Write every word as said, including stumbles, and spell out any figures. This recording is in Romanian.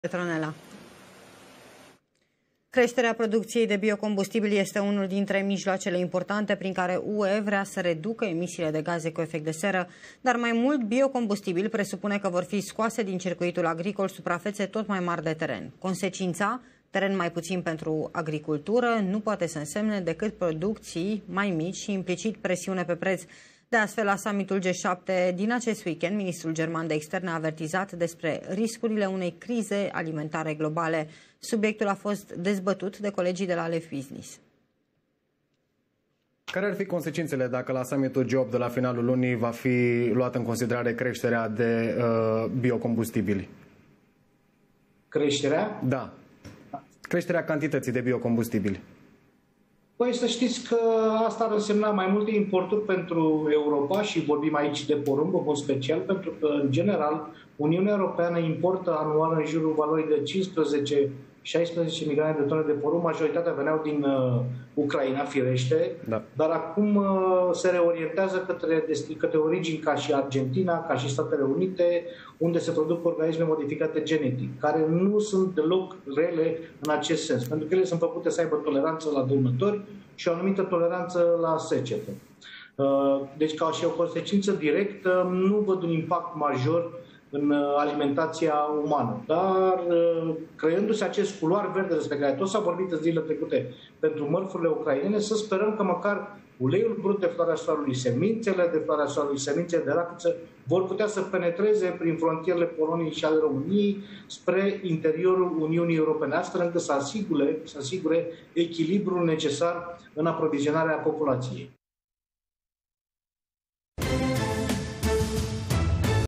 Petronela. Creșterea producției de biocombustibili este unul dintre mijloacele importante prin care U E vrea să reducă emisiile de gaze cu efect de seră, dar mai mult biocombustibil presupune că vor fi scoase din circuitul agricol suprafețe tot mai mari de teren. Consecința, teren mai puțin pentru agricultură, nu poate să însemne decât producții mai mici și implicit presiune pe preț. De astfel, la summitul G șapte din acest weekend, ministrul german de externe a avertizat despre riscurile unei crize alimentare globale. Subiectul a fost dezbătut de colegii de la Left Business. Care ar fi consecințele dacă la summitul G opt de la finalul lunii va fi luată în considerare creșterea de uh, biocombustibili? Creșterea? Da. Creșterea cantității de biocombustibili. Păi să știți că asta ar însemna mai multe importuri pentru Europa și vorbim aici de porumb, în mod special, pentru că, în general, Uniunea Europeană importă anual în jurul valorii de cincisprezece șaisprezece milioane de tone de porumb. Majoritatea veneau din uh, Ucraina, firește, da. Dar acum uh, se reorientează către, către origini ca și Argentina, ca și Statele Unite, unde se produc organisme modificate genetic, care nu sunt deloc rele în acest sens, pentru că ele sunt făcute să aibă toleranță la dăunători și o anumită toleranță la secetă. Uh, deci, ca și o consecință directă, nu văd un impact major în alimentația umană. Dar creându-se acest culoar verde despre care tot s-a vorbit în zilele trecute pentru mărfurile ucrainene, să sperăm că măcar uleiul brut de floarea soarelui, semințele de floarea soarelui, semințele de rachiță vor putea să penetreze prin frontierele Poloniei și ale României spre interiorul Uniunii Europene, astfel încât să asigure, să asigure echilibrul necesar în aprovizionarea populației.